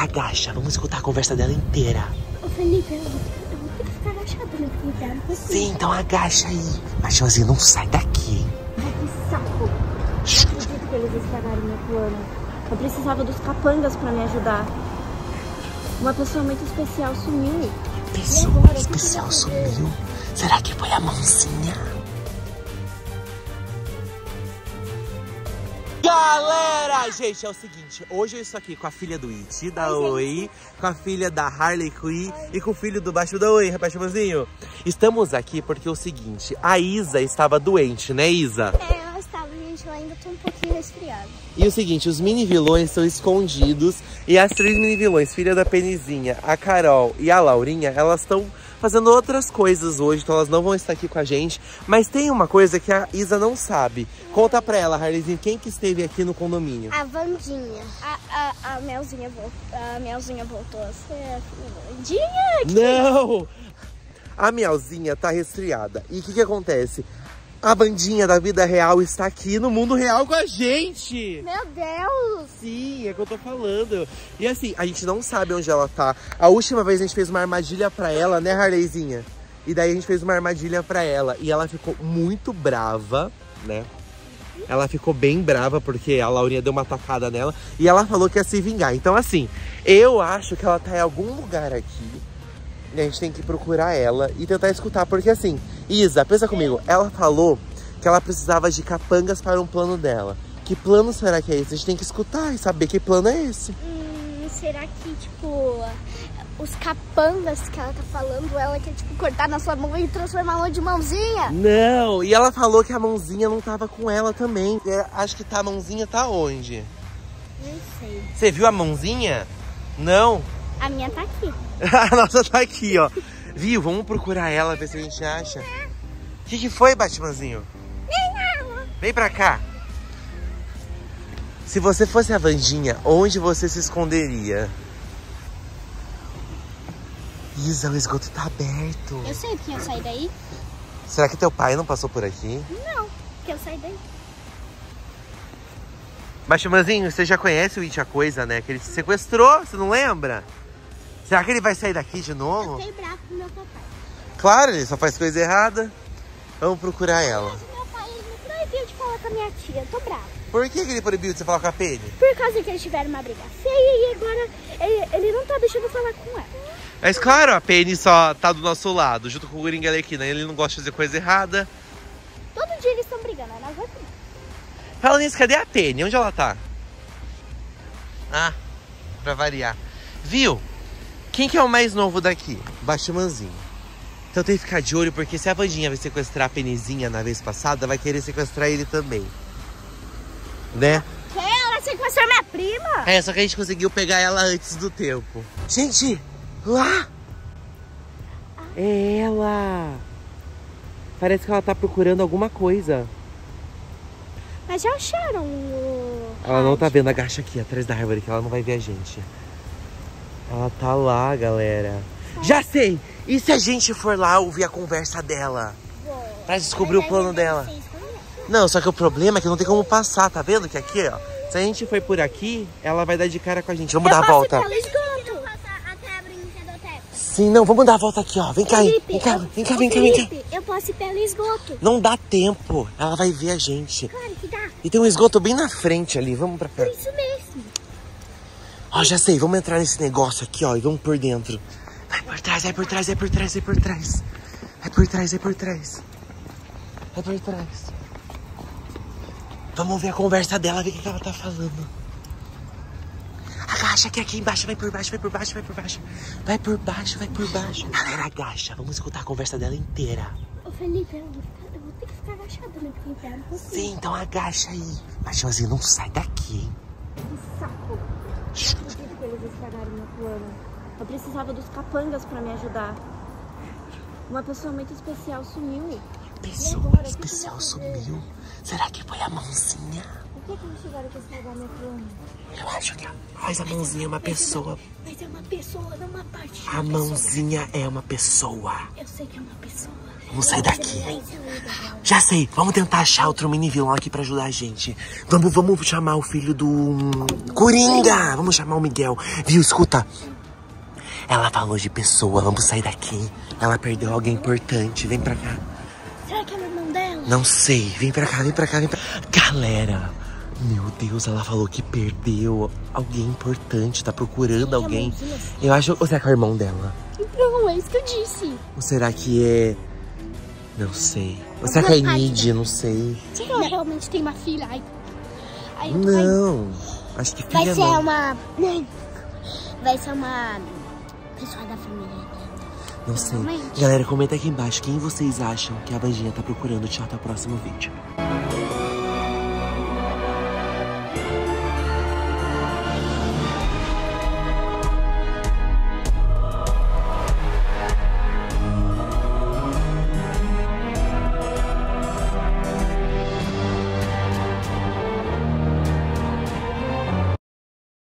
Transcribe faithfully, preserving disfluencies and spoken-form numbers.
Galera, agacha. Vamos escutar a conversa dela inteira. Ô, Felipe, eu vou ter que ficar agachada, né? Porque não consigo. Sim, então agacha aí. Baixãozinho, não sai daqui. Ai, que saco. Não acredito que eles estragaram meu plano. Eu precisava dos capangas pra me ajudar. Uma pessoa muito especial sumiu. Pessoa agora, especial o que que eu vou fazer? sumiu. Será que foi a mãozinha? Galera, gente, é o seguinte, hoje eu estou aqui com a filha do Iti, da Oi, com a filha da Harley Quinn e com o filho do Baixo da Oi, Baixãozinho. Estamos aqui porque é o seguinte, a Isa estava doente, né, Isa? É, ela estava, gente, eu ainda tô um pouquinho resfriada. E o seguinte, os mini vilões estão escondidos e as três mini vilões, filha da Penizinha, a Carol e a Laurinha, elas estão fazendo outras coisas hoje, então elas não vão estar aqui com a gente. Mas tem uma coisa que a Isa não sabe. Conta pra ela, Harleyzinho, quem que esteve aqui no condomínio? A Vandinha. A, a, a Melzinha voltou. A Melzinha voltou a ser a Vandinha. Não! A Miauzinha tá resfriada. E o que que acontece? A bandinha da vida real está aqui no mundo real com a gente! Meu Deus! Sim, é o que eu tô falando. E assim, a gente não sabe onde ela tá. A última vez a gente fez uma armadilha pra ela, né, Harleyzinha? E daí a gente fez uma armadilha pra ela. E ela ficou muito brava, né? Ela ficou bem brava porque a Laurinha deu uma tacada nela. E ela falou que ia se vingar. Então assim, eu acho que ela tá em algum lugar aqui. E a gente tem que procurar ela e tentar escutar. Porque assim, Isa, pensa comigo. Ela falou que ela precisava de capangas para um plano dela. Que plano será que é esse? A gente tem que escutar e saber que plano é esse. Hum, será que, tipo, os capangas que ela tá falando, ela quer, tipo, cortar na sua mão e transformar ela de mãozinha? Não, e ela falou que a mãozinha não tava com ela também. Eu acho que tá, a mãozinha tá onde? Não sei. Você viu a mãozinha? Não? A minha tá aqui. A nossa tá aqui, ó. Viu? Vamos procurar ela, ver se a gente acha. O que que foi, Batmanzinho? Vem pra cá. Se você fosse a Vandinha, onde você se esconderia? Isa, o esgoto tá aberto. Eu sei porque eu saí daí. Será que teu pai não passou por aqui? Não, porque eu saí daí. Baixãozinho, você já conhece o It a Coisa, né? Que ele te sequestrou, você não lembra? Será que ele vai sair daqui de novo? Eu fiquei bravo com meu papai. Claro, ele só faz coisa errada. Vamos procurar ela. Mas o meu pai, ele me proibiu de falar com a minha tia. Eu tô brava. Por que que ele proibiu de você falar com a Penny? Por causa que eles tiveram uma briga feia e agora ele, ele não tá deixando eu falar com ela. Mas claro, a Penny só tá do nosso lado, junto com o Gringuelequina. Ele não gosta de fazer coisa errada. Todo dia eles estão brigando, nós vamos. Falando nisso, cadê a Penny? Onde ela tá? Ah, pra variar. Viu? Quem que é o mais novo daqui? Baixãozinho. Então tem que ficar de olho, porque se a Vandinha vai sequestrar a Penizinha na vez passada, vai querer sequestrar ele também. Né? Que ela sequestrou minha prima? É, só que a gente conseguiu pegar ela antes do tempo. Gente, lá! É ela! Parece que ela tá procurando alguma coisa. Mas já acharam o... Ela não tá vendo, agacha aqui, atrás da árvore, que ela não vai ver a gente. Ela tá lá, galera. Já sei! E se a gente for lá ouvir a conversa dela? Bom, Pra descobrir o plano dela? Não, só que o problema é que não tem como passar, tá vendo? Que aqui, ó, se a gente for por aqui, ela vai dar de cara com a gente. Vamos dar a volta. Pelo esgoto. Sim, não, vamos dar a volta aqui, ó. Vem cá, Felipe, vem cá, eu, vem cá, ô, vem cá, vem cá. Felipe, eu posso ir pelo esgoto. Não dá tempo, ela vai ver a gente. Claro que dá. E tem um esgoto bem na frente ali, vamos pra cá. Por isso mesmo. Ó, já sei, vamos entrar nesse negócio aqui, ó, e vamos por dentro. Vai por trás, vai por trás, vai por trás, vai por trás. Vai por trás, vai por trás. Vai por trás. Vamos ver a conversa dela, ver o que ela tá falando. Agacha que aqui embaixo, vai por baixo, vai por baixo, vai por baixo. Vai por baixo, vai por baixo. Galera, agacha, vamos escutar a conversa dela inteira. Ô, Felipe, eu vou, ficar, eu vou ter que ficar agachada, né? Porque eu não consigo. Sim, então agacha aí. Baixãozinho, não sai daqui, hein? Que saco. Não acredito que eles estragaram meu plano. Eu precisava dos capangas pra me ajudar. Uma pessoa muito especial sumiu. Pessoa agora, o que especial que eu vou fazer? sumiu. Será que foi a mãozinha? Por que que não chegaram pra estragar minha plana? Eu acho que faz a mãozinha é uma pessoa. Mas é uma pessoa, não uma parte. A mãozinha é uma pessoa. Eu sei que é uma pessoa. Vamos sair daqui. Já sei, vamos tentar achar outro mini vilão aqui pra ajudar a gente. Vamos, vamos chamar o filho do hum, Coringa. Vamos chamar o Miguel. Viu, escuta. Ela falou de pessoa, vamos sair daqui. Ela perdeu alguém importante, vem pra cá. Será que é o irmão dela? Não sei, vem pra cá, vem pra cá, vem pra cá. Galera, meu Deus, ela falou que perdeu alguém importante, tá procurando alguém. Eu acho, ou será que é o irmão dela? Não, é isso que eu disse. Ou será que é... Não sei. Ou será que é Nidia? Não sei. Será que ela realmente tem uma filha? Ai, ai, Não, acho que filha vai ser não. uma... Vai ser uma pessoa da família dela. Não sei. Realmente? Galera, comenta aqui embaixo quem vocês acham que a Vandinha tá procurando. Tchau, até o próximo vídeo.